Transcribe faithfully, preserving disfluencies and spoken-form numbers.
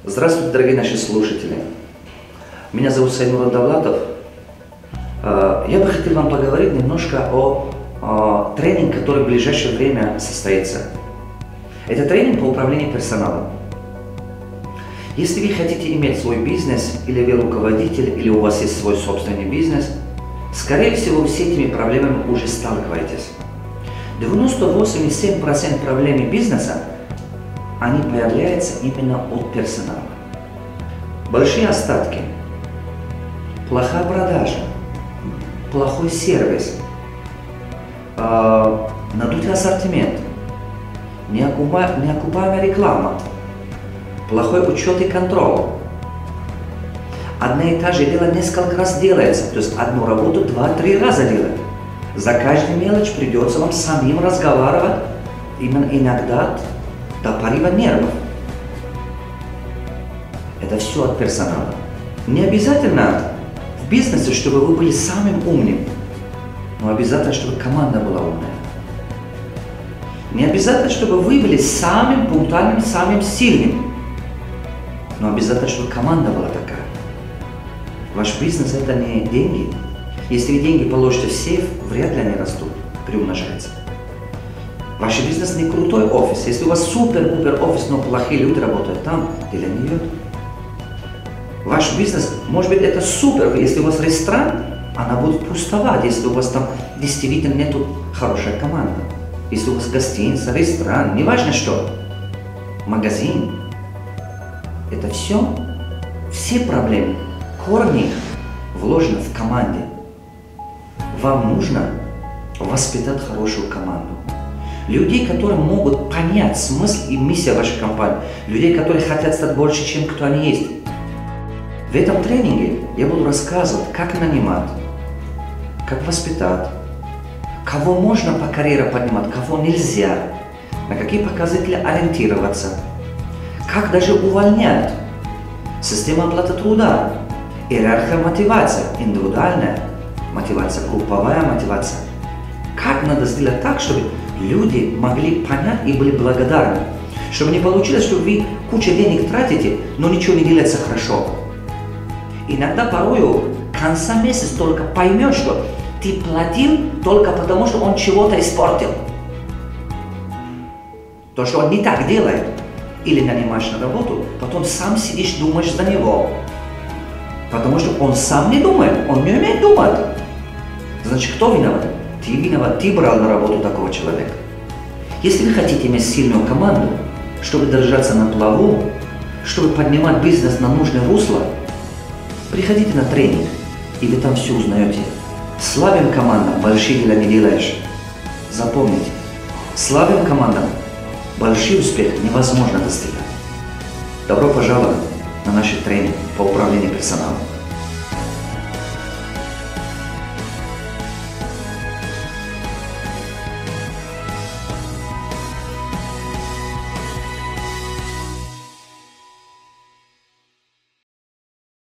Здравствуйте, дорогие наши слушатели. Меня зовут Сайнур Давлатов. Я бы хотел вам поговорить немножко о, о тренинге, который в ближайшее время состоится. Это тренинг по управлению персоналом. Если вы хотите иметь свой бизнес, или вы руководитель, или у вас есть свой собственный бизнес, скорее всего, вы с этими проблемами уже сталкиваетесь. девяносто восемь целых семь десятых процента проблем бизнеса, они появляются именно от персонала. Большие остатки, плохая продажа, плохой сервис, э, надутый ассортимент, неокупа, неокупаемая реклама, плохой учет и контроль. Одно и то же дело несколько раз делается, то есть одну работу два-три раза делать. За каждую мелочь придется вам самим разговаривать, именно иногда до порыва нервов. Это все от персонала. Не обязательно в бизнесе, чтобы вы были самым умным, но обязательно, чтобы команда была умная. Не обязательно, чтобы вы были самым пунктуальным, самым сильным, но обязательно, чтобы команда была такая. Ваш бизнес – это не деньги. Если вы деньги положите в сейф, вряд ли они растут, приумножаются. Ваш бизнес не крутой офис. Если у вас супер-пупер офис, но плохие люди работают там, дело не идет. Ваш бизнес, может быть, это супер, если у вас ресторан, она будет пустовать, если у вас там действительно нету хорошей команды. Если у вас гостиница, ресторан, неважно что, магазин. Это все, все проблемы, корни вложены в команде. Вам нужно воспитать хорошую команду. Людей, которые могут понять смысл и миссию вашей компании. Людей, которые хотят стать больше, чем кто они есть. В этом тренинге я буду рассказывать, как нанимать, как воспитать, кого можно по карьере поднимать, кого нельзя, на какие показатели ориентироваться, как даже увольнять, система оплаты труда, иерархия мотивации, индивидуальная мотивация, групповая мотивация. Как надо сделать так, чтобы люди могли понять и были благодарны. Чтобы не получилось, что вы кучу денег тратите, но ничего не делается хорошо. Иногда порою к конца месяца только поймешь, что ты платил только потому, что он чего-то испортил. То, что он не так делает. Или нанимаешь на работу, потом сам сидишь, думаешь за него. Потому что он сам не думает, он не умеет думать. Значит, кто виноват? Ты виноват, ты брал на работу такого человека. Если вы хотите иметь сильную команду, чтобы держаться на плаву, чтобы поднимать бизнес на нужное русло, приходите на тренинг, и вы там все узнаете. Слабым командам большие дела не делаешь. Запомните, слабым командам большой успех невозможно достигать. Добро пожаловать на наш тренинг по управлению персоналом.